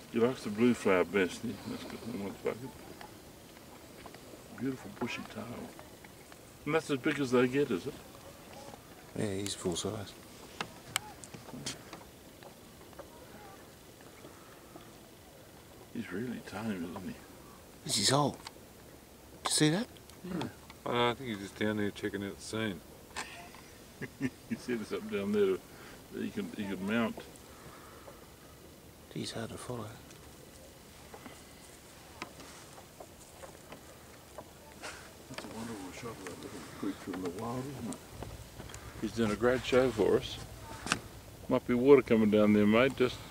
He likes the blue flower best. That's good. I want the bucket. Beautiful bushy tail. And that's as big as they get, is it? Yeah, he's full size. He's really tame, isn't he? This is his hole. Did you see that? Yeah. I think he's just down there checking out the scene. He set us up down there that he could mount. He's hard to follow. That's a wonderful shot of that little creature in the wild, isn't it? He's done a great show for us. Might be water coming down there, mate. Just